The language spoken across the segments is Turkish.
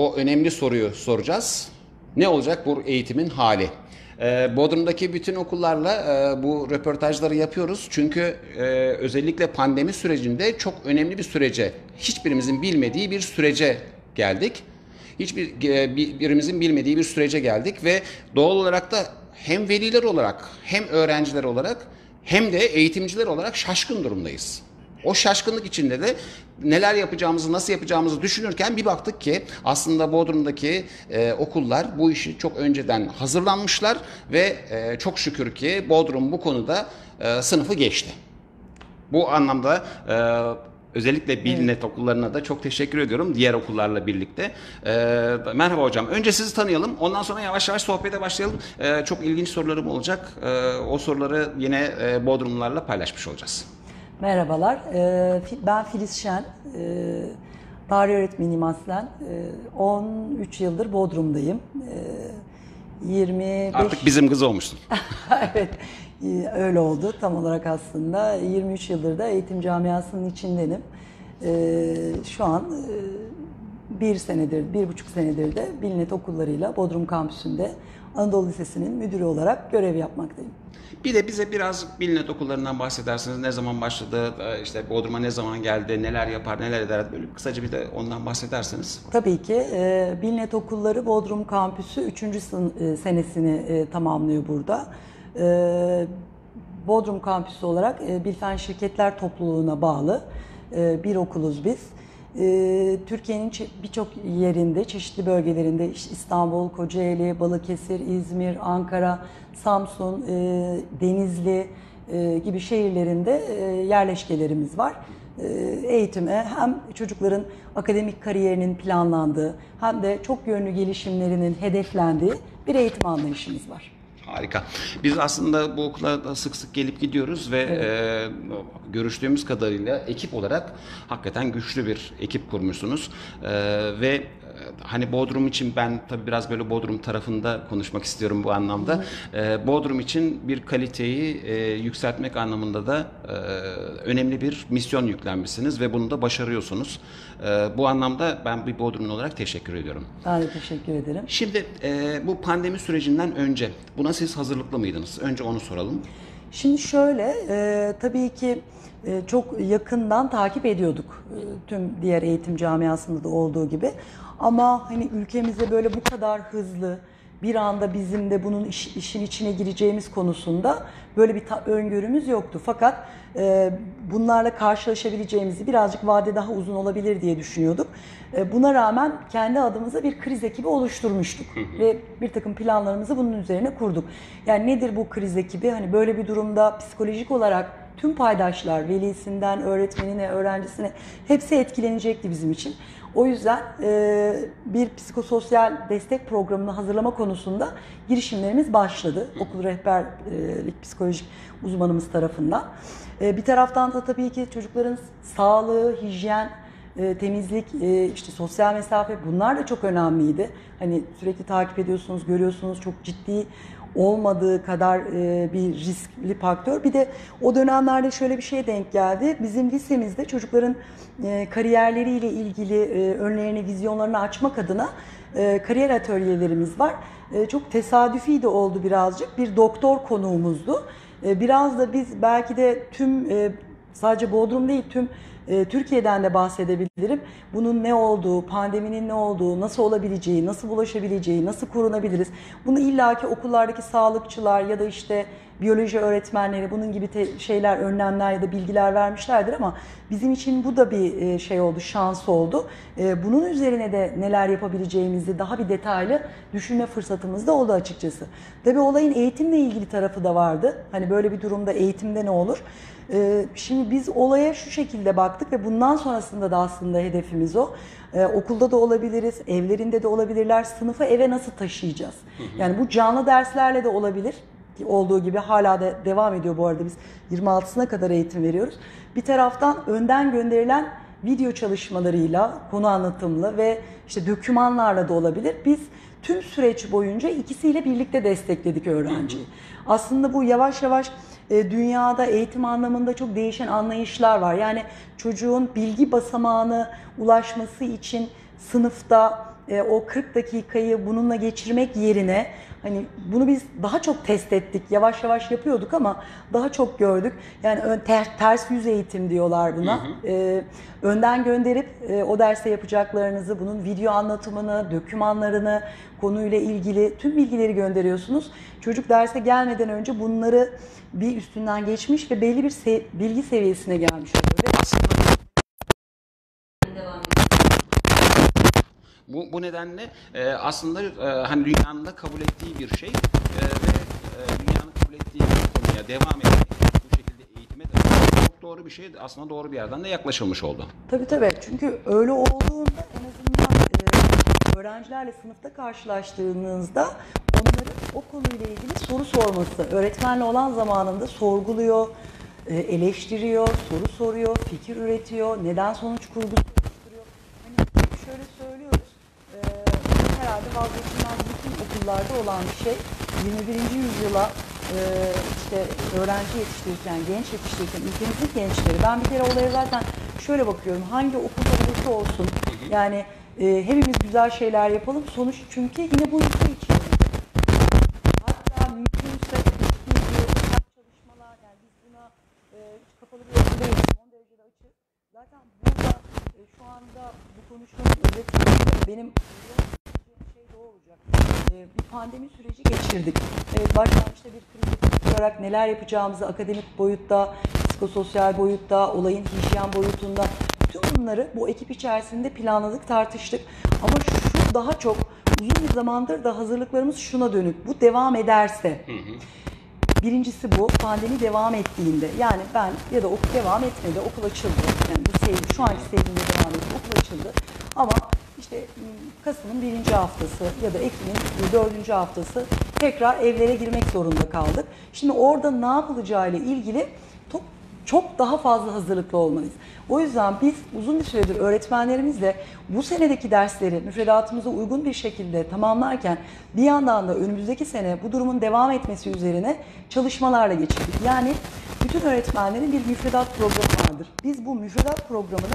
O önemli soruyu soracağız. Ne olacak bu eğitimin hali? Bodrum'daki bütün okullarla bu röportajları yapıyoruz. Çünkü özellikle pandemi sürecinde çok önemli bir sürece, hiçbirimizin bilmediği bir sürece geldik. Birimizin bilmediği bir sürece geldik ve doğal olarak da hem veliler olarak hem öğrenciler olarak hem de eğitimciler olarak şaşkın durumdayız. O şaşkınlık içinde de neler yapacağımızı, nasıl yapacağımızı düşünürken bir baktık ki aslında Bodrum'daki okullar bu işi çok önceden hazırlanmışlar ve çok şükür ki Bodrum bu konuda sınıfı geçti. Bu anlamda özellikle Bilnet okullarına da çok teşekkür ediyorum diğer okullarla birlikte. Merhaba hocam. Önce sizi tanıyalım. Ondan sonra yavaş yavaş sohbete başlayalım. Çok ilginç sorularım olacak. O soruları yine Bodrumlularla paylaşmış olacağız. Merhabalar, ben Filiz Şen, tarih öğretmeniyim aslen. 13 yıldır Bodrum'dayım. 25... Artık bizim kız olmuşsun. Evet, öyle oldu tam olarak aslında. 23 yıldır da eğitim camiasının içindenim. Şu an bir senedir, 1,5 senedir de Bilnet okullarıyla Bodrum kampüsünde Anadolu Lisesi'nin müdürü olarak görev yapmaktayım. Bir de bize biraz Bilnet okullarından bahsedersiniz. Ne zaman başladı, işte Bodrum'a ne zaman geldi, neler yapar, neler eder, böyle kısaca bir de ondan bahsederseniz. Tabii ki. Bilnet okulları Bodrum kampüsü 3. senesini tamamlıyor burada. Bodrum kampüsü olarak Bilfen Şirketler Topluluğu'na bağlı bir okuluz biz. Türkiye'nin birçok yerinde, çeşitli bölgelerinde İstanbul, Kocaeli, Balıkesir, İzmir, Ankara, Samsun, Denizli gibi şehirlerinde yerleşkelerimiz var. Eğitime hem çocukların akademik kariyerinin planlandığı hem de çok yönlü gelişimlerinin hedeflendiği bir eğitim anlayışımız var. Harika. Biz aslında bu okula da sık sık gelip gidiyoruz ve evet, görüştüğümüz kadarıyla ekip olarak hakikaten güçlü bir ekip kurmuşsunuz. Ve hani Bodrum için ben tabii biraz böyle Bodrum tarafında konuşmak istiyorum bu anlamda. Bodrum için bir kaliteyi yükseltmek anlamında da önemli bir misyon yüklenmişsiniz ve bunu da başarıyorsunuz. Bu anlamda ben bir Bodrumlu olarak teşekkür ediyorum. Ben de teşekkür ederim. Şimdi bu pandemi sürecinden önce buna siz hazırlıklı mıydınız? Önce onu soralım. Şimdi şöyle, tabii ki çok yakından takip ediyorduk tüm diğer eğitim camiasında da olduğu gibi. Ama hani ülkemize böyle bu kadar hızlı bir anda bizim de bunun işin içine gireceğimiz konusunda böyle bir öngörümüz yoktu. Fakat bunlarla karşılaşabileceğimizi, birazcık vade daha uzun olabilir diye düşünüyorduk. Buna rağmen kendi adımıza bir kriz ekibi oluşturmuştuk ve bir takım planlarımızı bunun üzerine kurduk. Yani nedir bu kriz ekibi? Hani böyle bir durumda psikolojik olarak tüm paydaşlar, velisinden öğretmenine, öğrencisine hepsi etkilenecekti bizim için. O yüzden bir psikososyal destek programını hazırlama konusunda girişimlerimiz başladı. Okul rehberlik psikolojik uzmanımız tarafından. Bir taraftan da tabii ki çocukların sağlığı, hijyen, temizlik, işte sosyal mesafe, bunlar da çok önemliydi. Hani sürekli takip ediyorsunuz, görüyorsunuz, çok ciddi olmadığı kadar bir riskli faktör. Bir de o dönemlerde şöyle bir şeye denk geldi. Bizim lisemizde çocukların kariyerleriyle ilgili önlerini, vizyonlarını açmak adına kariyer atölyelerimiz var. Çok tesadüfi de oldu birazcık. Bir doktor konuğumuzdu. Biraz da biz belki de tüm sadece Bodrum değil, tüm Türkiye'den de bahsedebilirim. Bunun ne olduğu, pandeminin ne olduğu, nasıl olabileceği, nasıl bulaşabileceği, nasıl korunabiliriz? Bunu illaki okullardaki sağlıkçılar ya da işte biyoloji öğretmenleri bunun gibi şeyler, önlemler ya da bilgiler vermişlerdir ama bizim için bu da bir şey oldu, şans oldu. Bunun üzerine de neler yapabileceğimizi daha bir detaylı düşünme fırsatımız da oldu açıkçası. Tabii olayın eğitimle ilgili tarafı da vardı. Hani böyle bir durumda eğitimde ne olur? Şimdi biz olaya şu şekilde baktık ve bundan sonrasında da aslında hedefimiz o. Okulda da olabiliriz, evlerinde de olabilirler. Sınıfı eve nasıl taşıyacağız? Yani bu canlı derslerle de olabilir. Olduğu gibi hala da devam ediyor bu arada, biz 26'sına kadar eğitim veriyoruz. Bir taraftan önden gönderilen video çalışmalarıyla, konu anlatımlı ve işte dokümanlarla da olabilir. Biz tüm süreç boyunca ikisiyle birlikte destekledik öğrenciyi. Aslında bu yavaş yavaş dünyada eğitim anlamında çok değişen anlayışlar var. Yani çocuğun bilgi basamağına ulaşması için sınıfta o 40 dakikayı bununla geçirmek yerine hani bunu biz daha çok test ettik. Yavaş yavaş yapıyorduk ama daha çok gördük. Yani ters yüz eğitim diyorlar buna. Önden gönderip o derste yapacaklarınızı, bunun video anlatımını, dokümanlarını, konuyla ilgili tüm bilgileri gönderiyorsunuz. Çocuk derse gelmeden önce bunları bir üstünden geçmiş ve belli bir bilgi seviyesine gelmiş oluyor. Bu nedenle aslında hani dünyanın da kabul ettiği bir şey ve dünyanın kabul ettiği bir konuya devam etmek, bu şekilde eğitime devam etmek çok doğru bir şey. Aslında doğru bir yerden de yaklaşılmış oldu. Tabii. Çünkü öyle olduğunda en azından öğrencilerle sınıfta karşılaştığınızda onların o konuyla ilgili soru sorması, öğretmenle olan zamanında sorguluyor, eleştiriyor, soru soruyor, fikir üretiyor, neden sonuç kurgusu oluşturuyor. Hani şöyle söylüyoruz, herhalde vazgeçilmez bütün okullarda olan bir şey. 21. yüzyıla işte öğrenci yetiştirirken, genç yetiştirirken, ülkemizin gençleri, ben bir kere olaya zaten şöyle bakıyorum, hangi okulda olursa olsun, yani hepimiz güzel şeyler yapalım, sonuç çünkü yine bu ülke için. Hatta mümkünse çalışmalar, yani biz buna hiç kapalı bir okul değiliz, son derecede açık. Zaten burada şu anda bu konuşmanın özetinde benim şey de olacak. Bir pandemi süreci geçirdik. Başlangıçta bir kriz kurarak neler yapacağımızı akademik boyutta, psikososyal boyutta, olayın hijyen boyutunda tüm bunları bu ekip içerisinde planladık, tartıştık. Ama şu daha çok uzun bir zamandır da hazırlıklarımız şuna dönük. Bu devam ederse. Birincisi bu, pandemi devam ettiğinde, yani ben ya da okul devam etmedi, okul açıldı. Yani bu sevgi, şu anki sevgimle devam etti, okul açıldı. Ama işte Kasım'ın 1. haftası ya da Ekim'in 4. haftası tekrar evlere girmek zorunda kaldık. Şimdi orada ne yapılacağıyla ilgili çok daha fazla hazırlıklı olmalıyız. O yüzden biz uzun bir süredir öğretmenlerimizle bu senedeki dersleri müfredatımıza uygun bir şekilde tamamlarken bir yandan da önümüzdeki sene bu durumun devam etmesi üzerine çalışmalarla geçirdik. Yani bütün öğretmenlerin bir müfredat programı vardır. Biz bu müfredat programını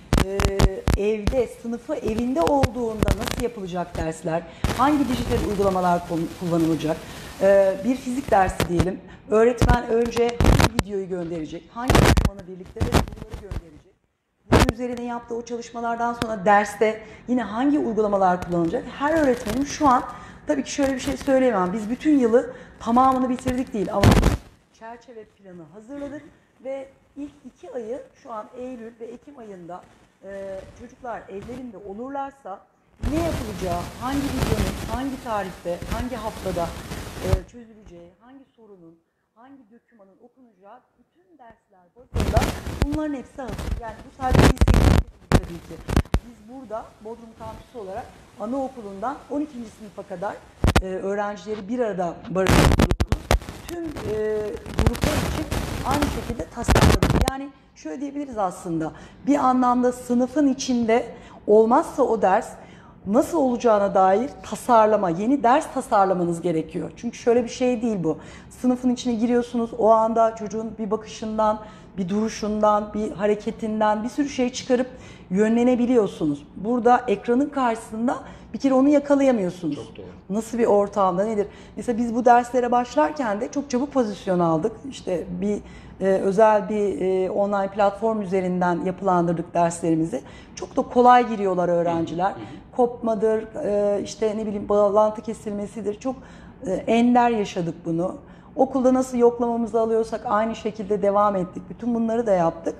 evde, sınıfı evinde olduğunda nasıl yapılacak dersler, hangi dijital uygulamalar kullanılacak, bir fizik dersi diyelim, öğretmen önce hangi videoyu gönderecek, hangi dokümanı birlikte ve soruları gönderecek, bunun üzerine yaptığı o çalışmalardan sonra derste yine hangi uygulamalar kullanılacak, her öğretmenim şu an, tabii ki şöyle bir şey söyleyemem, biz bütün yılı tamamını bitirdik değil ama çerçeve planı hazırladık ve ilk 2 ayı şu an Eylül ve Ekim ayında çocuklar evlerinde olurlarsa ne yapılacağı, hangi videonun, hangi tarihte, hangi haftada çözüleceği, hangi sorunun, hangi dokümanın okunacağı bütün dersler bazında bunların hepsi hazır. Yani bu sadece liseyi tabii ki. Biz burada Bodrum Kampüsü olarak anaokulundan 12. sınıfa kadar öğrencileri bir arada barındırıyoruz. Tüm gruplar için aynı şekilde tasarladık. Yani şöyle diyebiliriz aslında, bir anlamda sınıfın içinde olmazsa o ders nasıl olacağına dair tasarlama, yeni ders tasarlamanız gerekiyor. Çünkü şöyle bir şey değil bu. Sınıfın içine giriyorsunuz, o anda çocuğun bir bakışından, bir duruşundan, bir hareketinden bir sürü şey çıkarıp yönlenebiliyorsunuz. Burada ekranın karşısında bir kere onu yakalayamıyorsunuz. Çok doğru. Nasıl bir ortamda nedir? Mesela biz bu derslere başlarken de çok çabuk pozisyon aldık. İşte bir özel bir online platform üzerinden yapılandırdık derslerimizi. Çok da kolay giriyorlar öğrenciler. Kopmadır, işte ne bileyim bağlantı kesilmesidir. Çok ender yaşadık bunu. Okulda nasıl yoklamamızı alıyorsak aynı şekilde devam ettik. Bütün bunları da yaptık.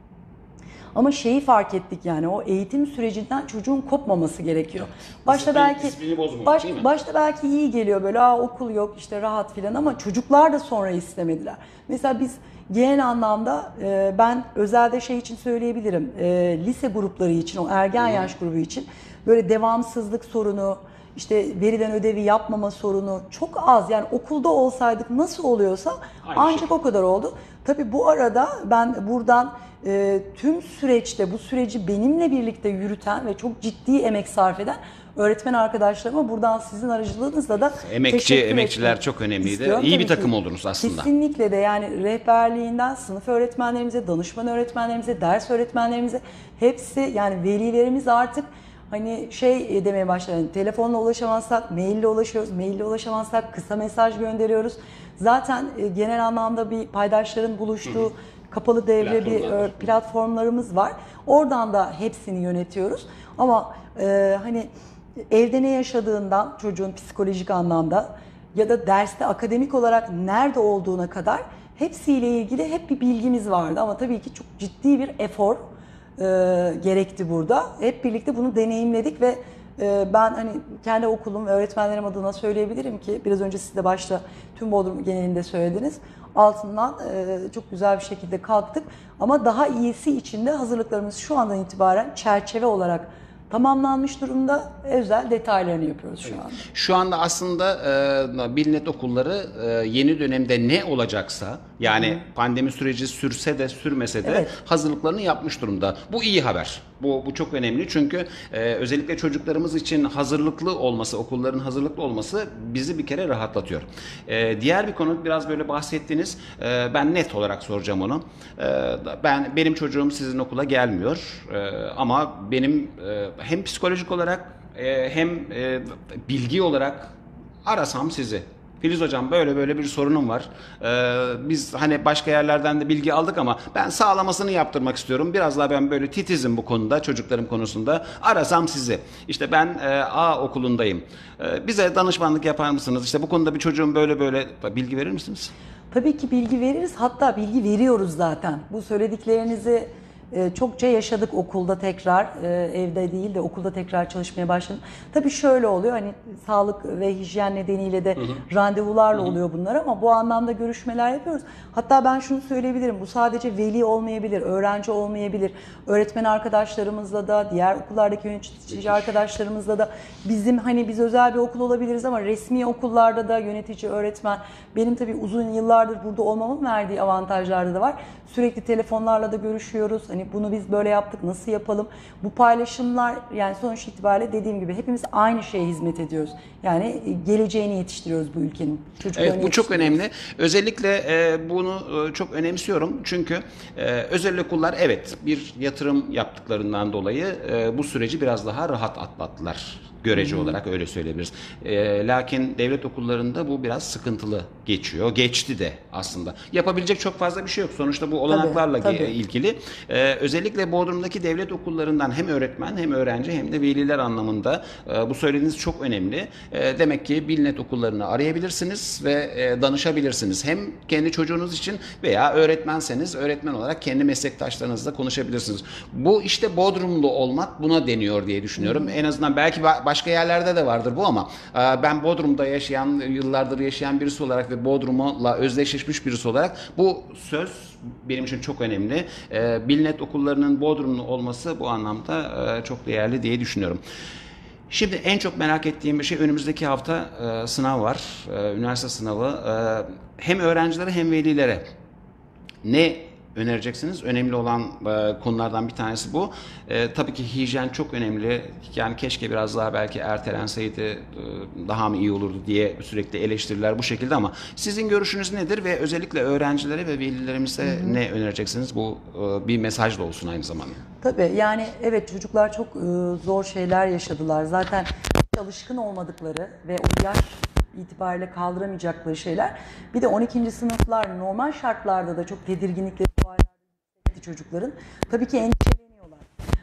Ama şeyi fark ettik, yani o eğitim sürecinden çocuğun kopmaması gerekiyor. Başta başta belki iyi geliyor böyle, okul yok işte rahat filan, ama çocuklar da sonra istemediler. Mesela biz genel anlamda ben özelde şey için söyleyebilirim. Lise grupları için, o ergen yaş grubu için böyle devamsızlık sorunu, işte verilen ödevi yapmama sorunu çok az. Yani okulda olsaydık nasıl oluyorsa ancak o kadar oldu. Tabii bu arada ben buradan tüm süreçte bu süreci benimle birlikte yürüten ve çok ciddi emek sarf eden öğretmen arkadaşlarıma buradan sizin aracılığınızla da emekçiler çok önemliydi. İstiyorum. İyi Tabii bir takım ki. oldunuz aslında. Kesinlikle de, yani rehberliğinden sınıf öğretmenlerimize, danışman öğretmenlerimize, ders öğretmenlerimize, hepsi, yani velilerimiz artık Hani şey demeye başladı. Hani telefonla ulaşamazsak maille ulaşıyoruz. Maille ulaşamazsak kısa mesaj gönderiyoruz. Zaten genel anlamda bir paydaşların buluştuğu kapalı devre bir platformlarımız var. Oradan da hepsini yönetiyoruz. Ama hani evde ne yaşadığından çocuğun psikolojik anlamda ya da derste akademik olarak nerede olduğuna kadar hepsiyle ilgili hep bir bilgimiz vardı. Ama tabii ki çok ciddi bir efor gerekti burada. Hep birlikte bunu deneyimledik ve ben hani kendi okulum ve öğretmenlerim adına söyleyebilirim ki biraz önce siz de başta tüm Bodrum genelinde söylediniz. Altından çok güzel bir şekilde kalktık. Ama daha iyisi için de hazırlıklarımız şu andan itibaren çerçeve olarak tamamlanmış durumda. Özel detaylarını yapıyoruz şu anda. Şu anda aslında Bilnet okulları yeni dönemde ne olacaksa, yani pandemi süreci sürse de sürmese de hazırlıklarını yapmış durumda. Bu iyi haber. Bu çok önemli çünkü özellikle çocuklarımız için hazırlıklı olması, okulların hazırlıklı olması bizi bir kere rahatlatıyor. Diğer bir konu, biraz böyle bahsettiniz. Ben net olarak soracağım onu. Benim çocuğum sizin okula gelmiyor. Ama benim hem psikolojik olarak hem bilgi olarak arasam sizi. Filiz hocam böyle böyle bir sorunum var. Biz hani başka yerlerden de bilgi aldık ama ben sağlamasını yaptırmak istiyorum. Biraz daha ben böyle titizim bu konuda, çocuklarım konusunda. Arasam sizi. İşte ben A okulundayım. Bize danışmanlık yapar mısınız? İşte bu konuda bir çocuğum böyle böyle, bilgi verir misiniz? Tabii ki bilgi veririz. Hatta bilgi veriyoruz zaten. Bu söylediklerinizi çokça yaşadık okulda tekrar. Evde değil de okulda tekrar çalışmaya başladım. Tabii şöyle oluyor, hani sağlık ve hijyen nedeniyle de randevularla oluyor bunlar ama bu anlamda görüşmeler yapıyoruz. Hatta ben şunu söyleyebilirim. Bu sadece veli olmayabilir, öğrenci olmayabilir. Öğretmen arkadaşlarımızla da, diğer okullardaki yönetici arkadaşlarımızla da, biz özel bir okul olabiliriz ama resmi okullarda da yönetici, öğretmen, benim tabii uzun yıllardır burada olmamın verdiği avantajlarda da var. Sürekli telefonlarla da görüşüyoruz. Hani bunu biz böyle yaptık, nasıl yapalım? Bu paylaşımlar, yani sonuç itibariyle dediğim gibi hepimiz aynı şeye hizmet ediyoruz. Yani geleceğini yetiştiriyoruz bu ülkenin. Evet, bu çok önemli. Özellikle bunu çok önemsiyorum. Çünkü özel okullar evet bir yatırım yaptıklarından dolayı bu süreci biraz daha rahat atlattılar. Görece olarak öyle söyleyebiliriz. Lakin devlet okullarında bu biraz sıkıntılı geçiyor. Geçti de aslında. Yapabilecek çok fazla bir şey yok. Sonuçta bu olanaklarla ilgili. Özellikle Bodrum'daki devlet okullarından hem öğretmen hem öğrenci hem de veliler anlamında bu söylediğiniz çok önemli. Demek ki Bilnet okullarını arayabilirsiniz ve danışabilirsiniz. Hem kendi çocuğunuz için veya öğretmenseniz öğretmen olarak kendi meslektaşlarınızla konuşabilirsiniz. Bu işte Bodrumlu olmak buna deniyor diye düşünüyorum. En azından belki başka yerlerde de vardır bu ama ben Bodrum'da yaşayan, yıllardır yaşayan birisi olarak ve Bodrum'la özdeşleşmiş birisi olarak bu söz benim için çok önemli. Bilnet okullarının Bodrumlu olması bu anlamda çok değerli diye düşünüyorum. Şimdi en çok merak ettiğim bir şey, önümüzdeki hafta sınav var, üniversite sınavı. Hem öğrencilere hem velilere ne önereceksiniz? Önemli olan konulardan bir tanesi bu. Tabii ki hijyen çok önemli. Yani keşke biraz daha belki ertelenseydi daha mı iyi olurdu diye sürekli eleştiriler bu şekilde ama sizin görüşünüz nedir ve özellikle öğrencilere ve velilerimize ne önereceksiniz? Bu bir mesaj da olsun aynı zamanda. Tabii, yani evet, çocuklar çok zor şeyler yaşadılar. Zaten hiç alışkın olmadıkları ve o yaş itibariyle kaldıramayacakları şeyler. Bir de 12. sınıflar normal şartlarda da çok tedirginlikleri bu aylarda çocukların. Tabii ki endişeleniyorlar.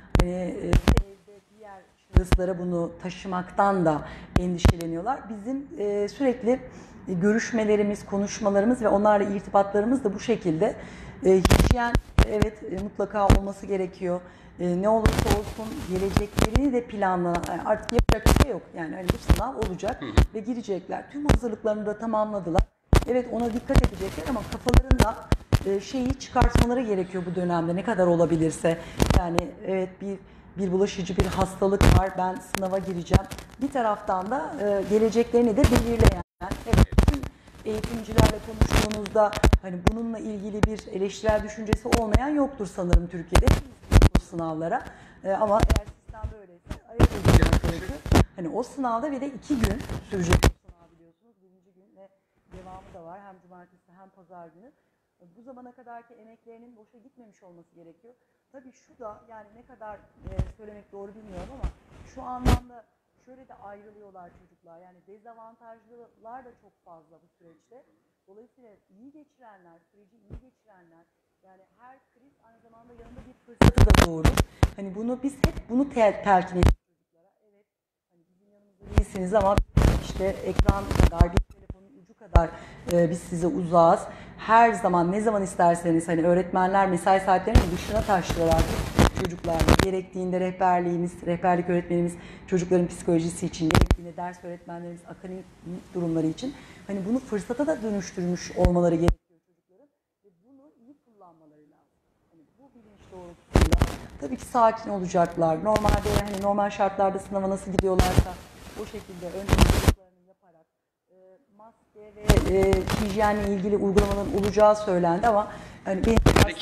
Evde diğer şahıslara bunu taşımaktan da endişeleniyorlar. Bizim sürekli görüşmelerimiz, konuşmalarımız ve onlarla irtibatlarımız da bu şekilde. Hijyen evet mutlaka olması gerekiyor. Ne olursa olsun geleceklerini de planlanan, artık yapacak bir şey yok. Yani hani bu sınav olacak ve girecekler. Tüm hazırlıklarını da tamamladılar. Evet, ona dikkat edecekler ama kafalarında şeyi çıkartmaları gerekiyor bu dönemde ne kadar olabilirse. Yani evet, bir bulaşıcı bir hastalık var, ben sınava gireceğim. Bir taraftan da geleceklerini de belirleyen. Evet, tüm eğitimcilerle konuştuğunuzda hani bununla ilgili bir eleştirel düşüncesi olmayan yoktur sanırım Türkiye'de bu sınavlara. Ama eğer sistem böyleyse ayırt edilmek gerekiyor. Hani o sınavda bir de 2 gün sürecek bu sınav, biliyorsunuz. Birinci gün ve devamı da var. Hem cumartesi hem pazar günü. Bu zamana kadarki emeklerinin boşa gitmemiş olması gerekiyor. Tabii şu da yani ne kadar söylemek doğru bilmiyorum ama şu anlamda şöyle de ayrılıyorlar çocuklar. Yani dezavantajlılar da çok fazla bu süreçte. Dolayısıyla iyi geçirenler, süreci iyi geçirenler, yani her kriz aynı zamanda yanında bir fırsatı da doğurur. Hani biz hep bunu telkin ediyoruz çocuklara. Evet, hani bizim yanımızda değilsiniz ama işte ekran kadar, bir telefonun ucu kadar biz size uzağız. Her zaman, ne zaman isterseniz, hani öğretmenler mesai saatlerinin dışına taştılar artık çocuklarla. Gerektiğinde rehberlik öğretmenimiz çocukların psikolojisi için, gerektiğinde ders öğretmenlerimiz akademik durumları için hani bunu fırsata da dönüştürmüş olmaları gerekiyor çocukların ve bunu iyi kullanmaları lazım. Hani bu bilinç doğrultusunda tabii ki sakin olacaklar. Normalde hani normal şartlarda sınava nasıl gidiyorlarsa o şekilde önce hazırlıklarını yaparak maske ve hijyenle ilgili uygulamaların olacağı söylendi ama hani benim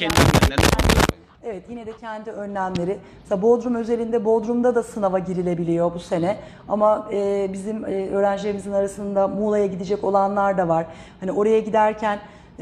evet, yine de kendi önlemleri. Mesela Bodrum özelinde, Bodrum'da da sınava girilebiliyor bu sene. Ama bizim öğrencilerimizin arasında Muğla'ya gidecek olanlar da var. Hani oraya giderken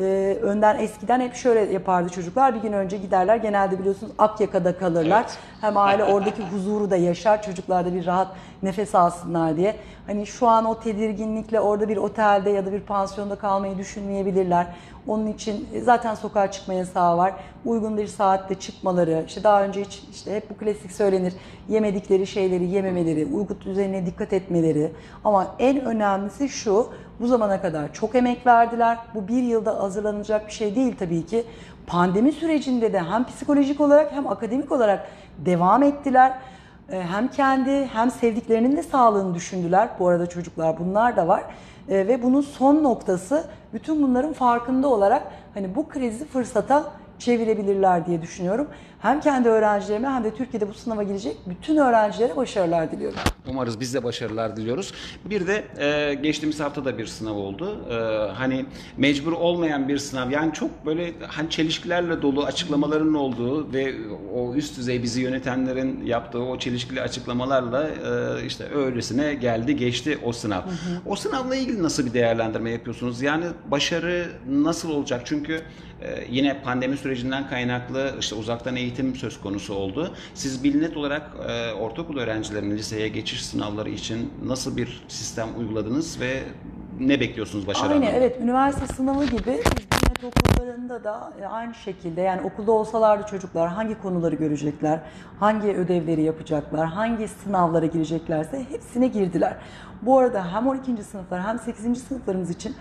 önden eskiden hep şöyle yapardı çocuklar. Bir gün önce giderler. Genelde biliyorsunuz Akyaka'da kalırlar. Evet. Hem aile oradaki huzuru da yaşar. Çocuklar da bir rahat nefes alsınlar diye. Hani şu an o tedirginlikle orada bir otelde ya da bir pansiyonda kalmayı düşünmeyebilirler. Onun için zaten sokağa çıkma yasağı var. Uygun bir saatte çıkmaları, işte daha önce işte hep bu klasik söylenir. Yemedikleri şeyleri yememeleri, uyku düzenine dikkat etmeleri. Ama en önemlisi şu, bu zamana kadar çok emek verdiler. Bu bir yılda hazırlanacak bir şey değil tabii ki. Pandemi sürecinde de hem psikolojik olarak hem akademik olarak devam ettiler. Hem kendi hem sevdiklerinin de sağlığını düşündüler. Bu arada çocuklar bunlar da var. Ve bunun son noktası bütün bunların farkında olarak hani bu krizi fırsata çevirebilirler diye düşünüyorum. Hem kendi öğrencilerime hem de Türkiye'de bu sınava girecek bütün öğrencilere başarılar diliyorum. Umarız biz de başarılar diliyoruz. Bir de geçtiğimiz hafta da bir sınav oldu. Hani mecbur olmayan bir sınav. Yani çok böyle hani çelişkilerle dolu açıklamaların olduğu ve o üst düzey bizi yönetenlerin yaptığı o çelişkili açıklamalarla işte öylesine geldi geçti o sınav. Hı hı. O sınavla ilgili nasıl bir değerlendirme yapıyorsunuz? Yani başarı nasıl olacak? Çünkü yine pandemi sürecinden kaynaklı işte uzaktan eğitim söz konusu oldu. Siz Bilnet olarak ortaokul öğrencilerinin liseye geçiş sınavları için nasıl bir sistem uyguladınız ve ne bekliyorsunuz başarı anlamında? Aynen, evet, üniversite sınavı gibi Bilnet okullarında da aynı şekilde, yani okulda olsalardı çocuklar hangi konuları görecekler, hangi ödevleri yapacaklar, hangi sınavlara gireceklerse hepsine girdiler. Bu arada hem 12. sınıflar hem 8. sınıflarımız için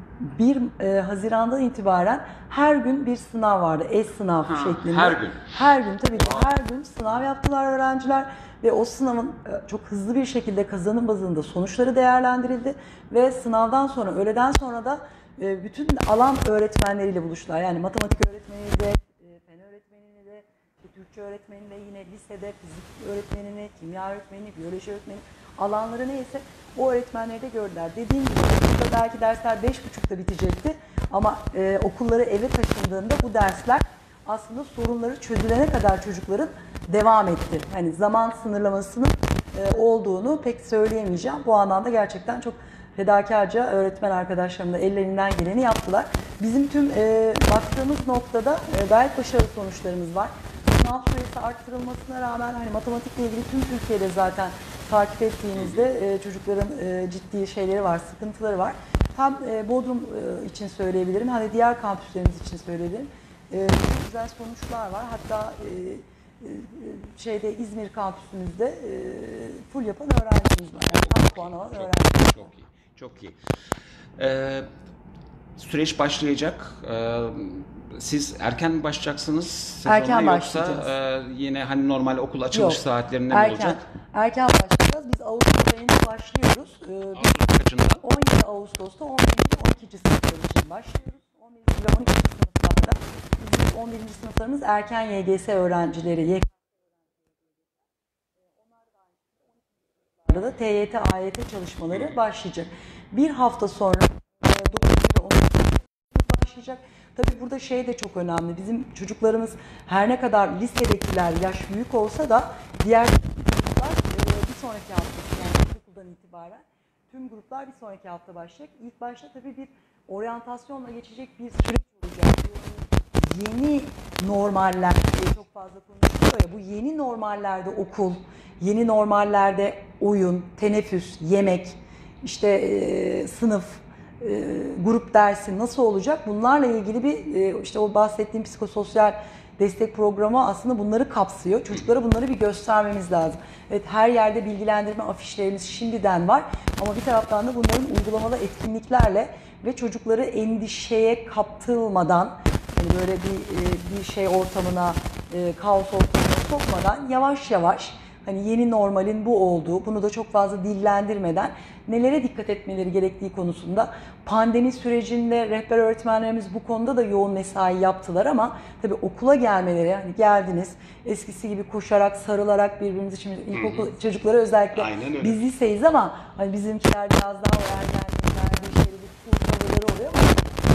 1 Haziran'dan itibaren her gün bir sınav vardı. Sınav şeklinde. Her gün. Her gün, tabii ki her gün sınav yaptılar öğrenciler ve o sınavın çok hızlı bir şekilde kazanım bazında sonuçları değerlendirildi ve sınavdan sonra, öğleden sonra da bütün alan öğretmenleriyle buluştular. Yani matematik öğretmeniyle de, fen öğretmeniyle de, Türkçe öğretmeniyle, yine lisede fizik öğretmenini, kimya öğretmenini, biyoloji öğretmeni, alanları neyse o öğretmenleri de gördüler. Dediğim gibi okulda belki dersler 5.30'da bitecekti ama okulları eve taşındığında bu dersler aslında sorunları çözülene kadar çocukların devam etti. Hani zaman sınırlamasının olduğunu pek söyleyemeyeceğim. Bu anlamda gerçekten çok fedakarca öğretmen arkadaşlarım da ellerinden geleni yaptılar. Bizim tüm baktığımız noktada gayet başarılı sonuçlarımız var. Sınav süresi arttırılmasına rağmen hani matematikle ilgili tüm Türkiye'de zaten takip ettiğinizde çocukların ciddi şeyleri var, sıkıntıları var. Hem Bodrum için söyleyebilirim, hani diğer kampüslerimiz için söyleyebilirim. Çok güzel sonuçlar var. Hatta İzmir kampüsümüzde full yapan öğrencimiz var. Yani tam puan alan öğrencimiz. Çok iyi, çok iyi. Süreç başlayacak. Siz erken mi başlayacaksınız sezona, erken yoksa yine hani normal okul açılış saatlerinde mi olacak? Erken başlayacağız. Biz Ağustos ayında başlıyoruz. Ağustos kaçında? 17 Ağustos'ta 11. ve 12. sınıflar için başlıyoruz. 11. ve 12. sınıflarda bizim 11. sınıflarımız erken YGS öğrencileri, da TYT, AYT çalışmaları başlayacak. Bir hafta sonra 9. ve 10. sınıf başlayacak. Tabii burada şey de çok önemli. Bizim çocuklarımız her ne kadar lisedekiler yaş büyük olsa da diğer çocuklar bir sonraki hafta, yani okuldan itibaren tüm gruplar bir sonraki hafta başlayacak. İlk başta tabii bir oryantasyonla geçecek bir süreç olacak. yeni normaller diye çok fazla konuşuluyor ya, bu yeni normallerde okul, yeni normallerde oyun, teneffüs, yemek, işte sınıf, grup dersi nasıl olacak? Bunlarla ilgili bir işte o bahsettiğim psikososyal destek programı aslında bunları kapsıyor. Çocuklara bunları bir göstermemiz lazım. Evet, her yerde bilgilendirme afişlerimiz şimdiden var ama bir taraftan da bunların uygulamalı etkinliklerle ve çocukları endişeye kaptırmadan, hani böyle bir şey ortamına, kaos ortamına sokmadan yavaş yavaş, hani yeni normalin bu olduğu, bunu da çok fazla dillendirmeden nelere dikkat etmeleri gerektiği konusunda pandemi sürecinde rehber öğretmenlerimiz bu konuda da yoğun mesai yaptılar ama tabii okula gelmeleri, hani geldiniz eskisi gibi koşarak, sarılarak birbirimizi, şimdi ilkokul çocukları özellikle biz liseyiz ama hani bizimkiler biraz daha o ergenlikler, bir şeyleri, bir tavırları oluyor ama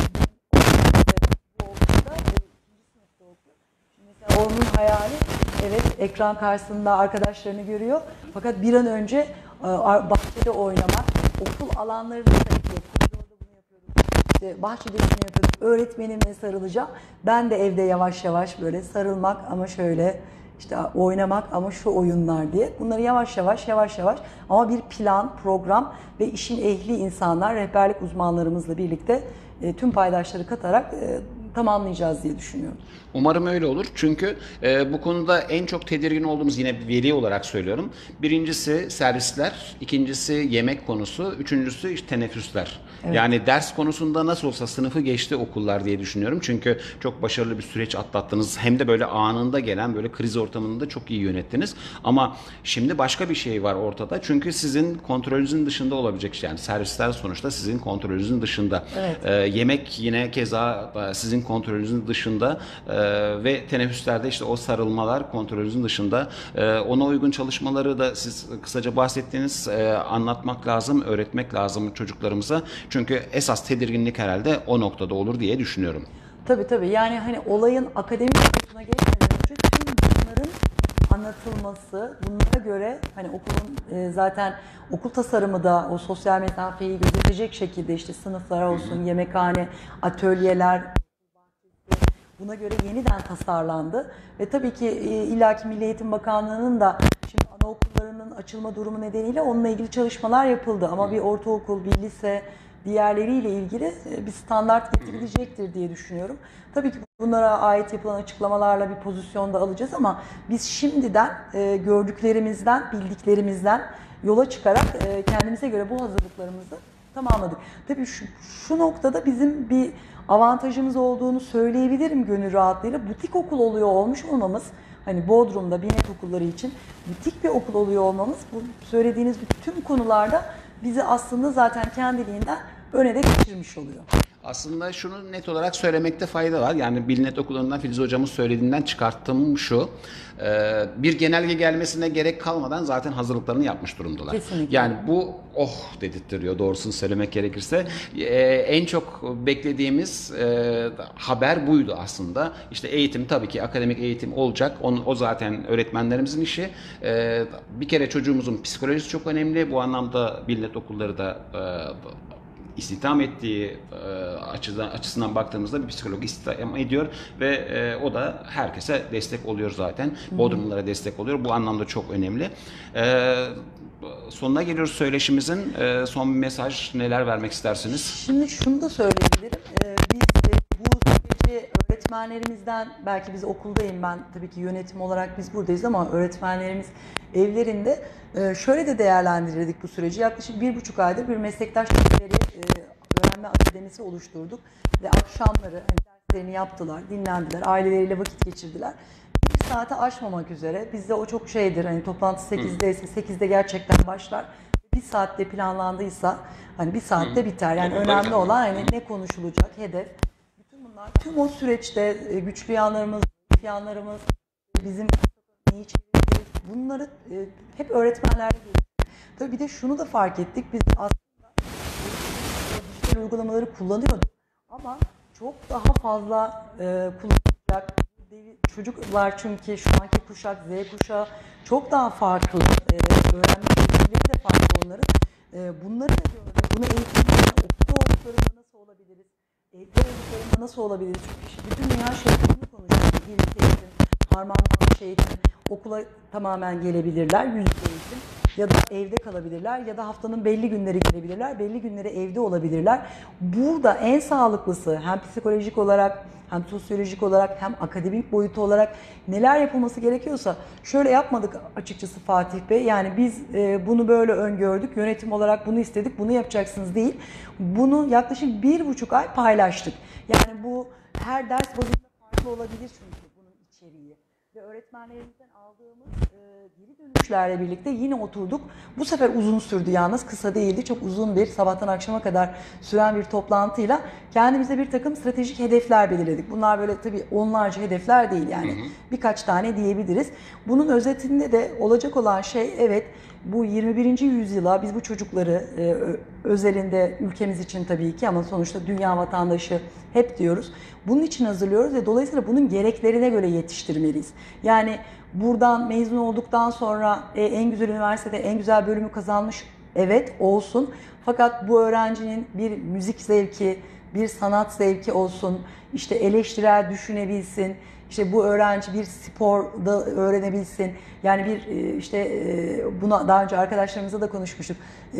bu okulda ikinci sınıfta okuyor. Şimdi mesela onun hayali, evet, ekran karşısında arkadaşlarını görüyor fakat bir an önce bahçede oynamak, okul alanlarını tanıtıyor. Koridorda bunu yapıyoruz, İşte bahçede şunu yapıyoruz, öğretmenimle sarılacağım. Ben de evde yavaş yavaş böyle sarılmak ama şöyle, işte oynamak ama şu oyunlar diye. Bunları yavaş yavaş ama bir plan, program ve işin ehli insanlar, rehberlik uzmanlarımızla birlikte tüm paydaşları katarak tamamlayacağız diye düşünüyorum. Umarım öyle olur. Çünkü bu konuda en çok tedirgin olduğumuz, yine bir veli olarak söylüyorum. Birincisi servisler, ikincisi yemek konusu, üçüncüsü işte teneffüsler. Evet. Yani ders konusunda nasıl olsa sınıfı geçti okullar diye düşünüyorum. Çünkü çok başarılı bir süreç atlattınız. Hem de böyle anında gelen böyle kriz ortamında çok iyi yönettiniz. Ama şimdi başka bir şey var ortada. Çünkü sizin kontrolünüzün dışında olabilecek, yani servisler sonuçta sizin kontrolünüzün dışında. Evet. Yemek yine keza sizin kontrolünüzün dışında. Ve teneffüslerde işte o sarılmalar kontrolünüzün dışında. Ona uygun çalışmaları da siz kısaca bahsettiğiniz, anlatmak lazım, öğretmek lazım çocuklarımıza. Çünkü esas tedirginlik herhalde o noktada olur diye düşünüyorum. Tabii, yani hani olayın akademik boyutuna geçmeden önce tüm bunların anlatılması, bunlara göre hani okulun zaten okul tasarımı da o sosyal mesafeyi gözetecek şekilde, işte sınıflar olsun, yemekhane, atölyeler, buna göre yeniden tasarlandı ve tabii ki illaki Milli Eğitim Bakanlığı'nın da şimdi anaokullarının açılma durumu nedeniyle onunla ilgili çalışmalar yapıldı ama bir ortaokul, bir lise, diğerleriyle ilgili bir standart getirilecektir diye düşünüyorum. Tabii ki bunlara ait yapılan açıklamalarla bir pozisyonda alacağız ama biz şimdiden gördüklerimizden, bildiklerimizden yola çıkarak kendimize göre bu hazırlıklarımızı tamamladık. Tabii şu noktada bizim bir avantajımız olduğunu söyleyebilirim gönül rahatlığıyla. Butik okul oluyor olmuş olmamız, hani Bodrum'da Binet okulları için butik bir okul oluyor olmamız, bu söylediğiniz bütün konularda bizi aslında zaten kendiliğinden öne de geçirmiş oluyor. Aslında şunu net olarak söylemekte fayda var. Yani Bilnet Okulu'ndan Filiz Hocamız söylediğinden çıkarttığım şu: bir genelge gelmesine gerek kalmadan zaten hazırlıklarını yapmış durumdalar. Kesinlikle. Yani bu dedirtiyor doğrusunu söylemek gerekirse. En çok beklediğimiz haber buydu aslında. İşte eğitim, tabii ki akademik eğitim olacak. O zaten öğretmenlerimizin işi. Bir kere çocuğumuzun psikolojisi çok önemli. Bu anlamda Bilnet Okulları da istihdam ettiği açısından baktığımızda bir psikolog istihdam ediyor ve o da herkese destek oluyor zaten. Bodrumlulara destek oluyor. Bu anlamda çok önemli. Sonuna geliyoruz söyleşimizin. Son bir mesaj, neler vermek istersiniz? Şimdi şunu da söyleyebilirim. Biz bu süreci öğretmenlerimizden, belki biz okuldayım, ben tabii ki yönetim olarak biz buradayız ama öğretmenlerimiz evlerinde şöyle de değerlendirdik bu süreci. Yaklaşık 1,5 aydır bir meslektaş öğrenme akademisi oluşturduk ve akşamları hani derslerini yaptılar, dinlendiler, aileleriyle vakit geçirdiler. 1 saate aşmamak üzere, bizde o çok şeydir, hani toplantı 8'de ise 8'de gerçekten başlar. 1 saatte planlandıysa hani 1 saatte biter. Yani önemli olan hani ne konuşulacak, hedef. Bütün bunlar, tüm o süreçte güçlü yanlarımız, zayıf yanlarımız, bizim neyi çevireceğiz, bunları hep öğretmenlerle görüyoruz. Tabii bir de şunu da fark ettik, biz aslında dijital uygulamaları kullanıyorduk ama çok daha fazla kullanacak çocuklar, çünkü şu anki kuşak, Z kuşağı çok daha farklı, öğrenme şekilleri de farklı onların. Bunları da gördük. Bunu eğitimde, okulda olduklarında nasıl olabiliriz? Evde olduklarında nasıl olabilir? Çünkü işte bütün dünya şeklini konuşuyor. Birlikte eğitim, harmanlanmış eğitim, okula tamamen gelebilirler, yüz yüze eğitim. Ya da evde kalabilirler ya da haftanın belli günleri gelebilirler, belli günleri evde olabilirler. Burada en sağlıklısı hem psikolojik olarak hem sosyolojik olarak hem akademik boyutu olarak neler yapılması gerekiyorsa şöyle yapmadık açıkçası Fatih Bey. Yani biz bunu böyle öngördük, yönetim olarak bunu istedik, bunu yapacaksınız değil. Bunu yaklaşık 1,5 ay paylaştık. Yani bu her ders bazında farklı olabilir çünkü bunun içeriği. Ve öğretmenlerimizden aldığımız geri dönüşlerle birlikte yine oturduk. Bu sefer uzun sürdü yalnız, kısa değildi. Çok uzun bir sabahtan akşama kadar süren bir toplantıyla kendimize bir takım stratejik hedefler belirledik. Bunlar böyle tabii onlarca hedefler değil yani birkaç tane diyebiliriz. Bunun özetinde de olacak olan şey evet bu 21. yüzyıla biz bu çocukları özelinde ülkemiz için tabii ki ama sonuçta dünya vatandaşı hep diyoruz. Bunun için hazırlıyoruz ve dolayısıyla bunun gereklerine göre yetiştirmeliyiz. Yani buradan mezun olduktan sonra en güzel üniversitede en güzel bölümü kazanmış evet olsun. Fakat bu öğrencinin bir müzik zevki, bir sanat zevki olsun, işte eleştirel düşünebilsin, işte bu öğrenci bir sporda öğrenebilsin. Yani bir işte buna daha önce arkadaşlarımızla da konuşmuştuk.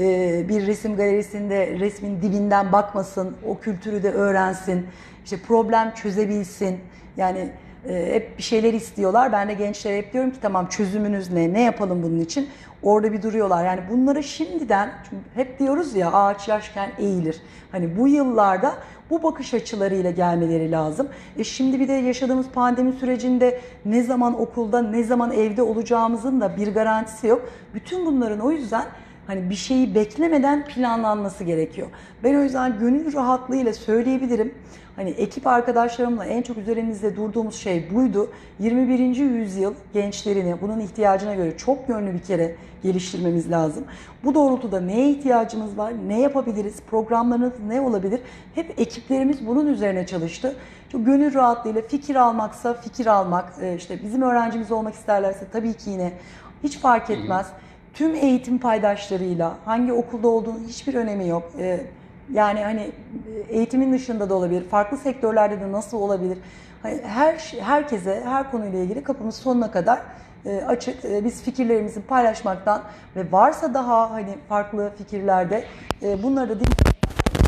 Bir resim galerisinde resmin dibinden bakmasın, o kültürü de öğrensin. İşte problem çözebilsin. Yani hep bir şeyler istiyorlar. Ben de gençlere hep diyorum ki tamam çözümünüz ne? Ne yapalım bunun için? Orada bir duruyorlar. Yani bunları şimdiden, çünkü hep diyoruz ya ağaç yaşken eğilir. Hani bu yıllarda bu bakış açılarıyla gelmeleri lazım. Şimdi bir de yaşadığımız pandemi sürecinde ne zaman okulda, ne zaman evde olacağımızın da bir garantisi yok. Bütün bunların o yüzden hani bir şeyi beklemeden planlanması gerekiyor. Ben o yüzden gönül rahatlığıyla söyleyebilirim. Hani ekip arkadaşlarımla en çok üzerimizde durduğumuz şey buydu. 21. yüzyıl gençlerini bunun ihtiyacına göre çok yönlü bir kere geliştirmemiz lazım. Bu doğrultuda neye ihtiyacımız var, ne yapabiliriz, programlarımız ne olabilir? Hep ekiplerimiz bunun üzerine çalıştı. Çok gönül rahatlığıyla fikir almaksa fikir almak, işte bizim öğrencimiz olmak isterlerse tabii ki yine hiç fark etmez. Tüm eğitim paydaşlarıyla hangi okulda olduğunun hiçbir önemi yok. Yani hani eğitimin dışında da olabilir, farklı sektörlerde de nasıl olabilir? Hani herkese, her konuyla ilgili kapımız sonuna kadar açık. Biz fikirlerimizi paylaşmaktan ve varsa daha hani farklı fikirlerde bunları da dinlemekten.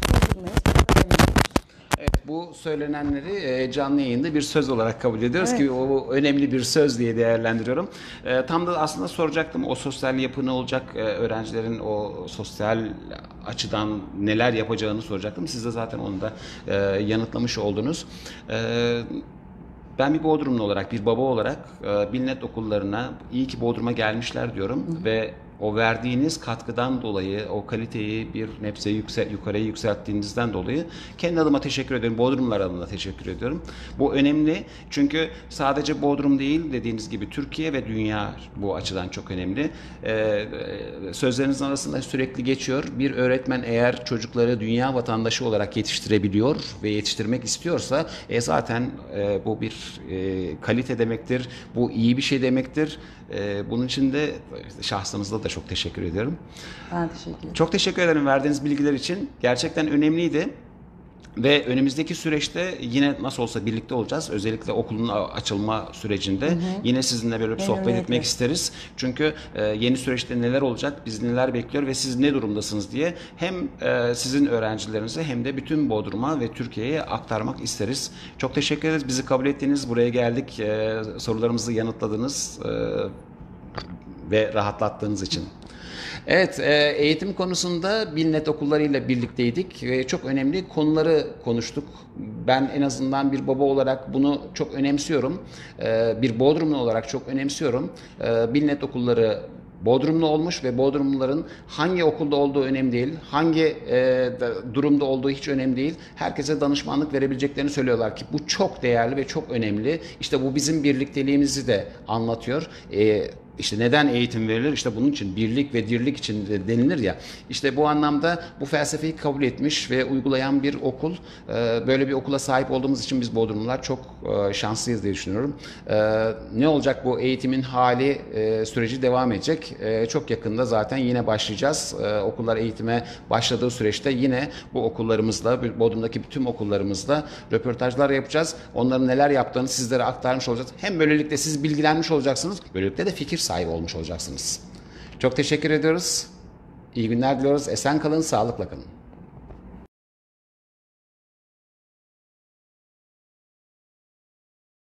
Evet, bu söylenenleri canlı yayında bir söz olarak kabul ediyoruz ki o önemli bir söz diye değerlendiriyorum. Tam da aslında soracaktım o sosyal yapı ne olacak, öğrencilerin o sosyal açıdan neler yapacağını soracaktım. Siz de zaten onu da yanıtlamış oldunuz. Ben bir Bodrumlu olarak, bir baba olarak Bilnet okullarına iyi ki Bodrum'a gelmişler diyorum ve o verdiğiniz katkıdan dolayı, o kaliteyi bir nebze yukarıya yükselttiğinizden dolayı kendi adıma teşekkür ediyorum. Bodrumlular adına teşekkür ediyorum. Bu önemli çünkü sadece Bodrum değil dediğiniz gibi Türkiye ve dünya bu açıdan çok önemli. Sözlerinizin arasında sürekli geçiyor. Bir öğretmen eğer çocukları dünya vatandaşı olarak yetiştirebiliyor ve yetiştirmek istiyorsa zaten bu bir kalite demektir. Bu iyi bir şey demektir. Bunun için de şahsınızda da çok teşekkür ediyorum. Ben teşekkür ederim. Çok teşekkür ederim verdiğiniz bilgiler için. Gerçekten önemliydi. Ve önümüzdeki süreçte yine nasıl olsa birlikte olacağız. Özellikle okulun açılma sürecinde yine sizinle böyle bir sohbet etmek isteriz. Çünkü yeni süreçte neler olacak, biz neler bekliyor ve siz ne durumdasınız diye hem sizin öğrencilerinize hem de bütün Bodrum'a ve Türkiye'ye aktarmak isteriz. Çok teşekkür ederiz. Bizi kabul ettiğiniz, buraya geldik, sorularımızı yanıtladınız ve rahatlattığınız için. Evet, eğitim konusunda Bilnet okullarıyla birlikteydik ve çok önemli konuları konuştuk. Ben en azından bir baba olarak bunu çok önemsiyorum. Bir Bodrumlu olarak çok önemsiyorum. Bilnet okulları Bodrumlu olmuş ve Bodrumluların hangi okulda olduğu önemli değil, hangi durumda olduğu hiç önemli değil. Herkese danışmanlık verebileceklerini söylüyorlar ki bu çok değerli ve çok önemli. İşte bu bizim birlikteliğimizi de anlatıyor. İşte neden eğitim verilir? İşte bunun için, birlik ve dirlik için de denilir ya. İşte bu anlamda bu felsefeyi kabul etmiş ve uygulayan bir okul. Böyle bir okula sahip olduğumuz için biz Bodrumlular çok şanslıyız diye düşünüyorum. Ne olacak bu eğitimin hali, süreci devam edecek. Çok yakında zaten yine başlayacağız. Okullar eğitime başladığı süreçte yine bu okullarımızla, Bodrum'daki bütün okullarımızla röportajlar yapacağız. Onların neler yaptığını sizlere aktarmış olacağız. Hem böylelikle siz bilgilenmiş olacaksınız, böylelikle de fikir sahibi olmuş olacaksınız. Çok teşekkür ediyoruz. İyi günler diliyoruz. Esen kalın, sağlıkla kalın.